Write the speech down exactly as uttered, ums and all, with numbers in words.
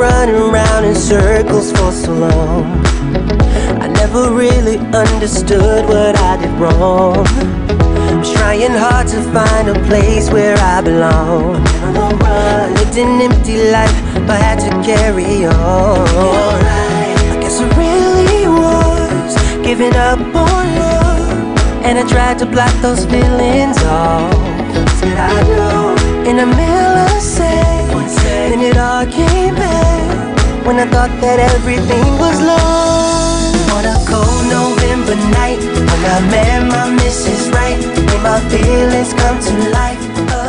running around in circles for so long. I never really understood what I did wrong. I was trying hard to find a place where I belong. I lived an empty life, but had to carry on. I guess I really was giving up on love, and I tried to block those feelings off. Said I do in a million seconds, then it all came back when I thought that everything was lost. On a cold November night, when I met my missus Right, made my feelings come to life.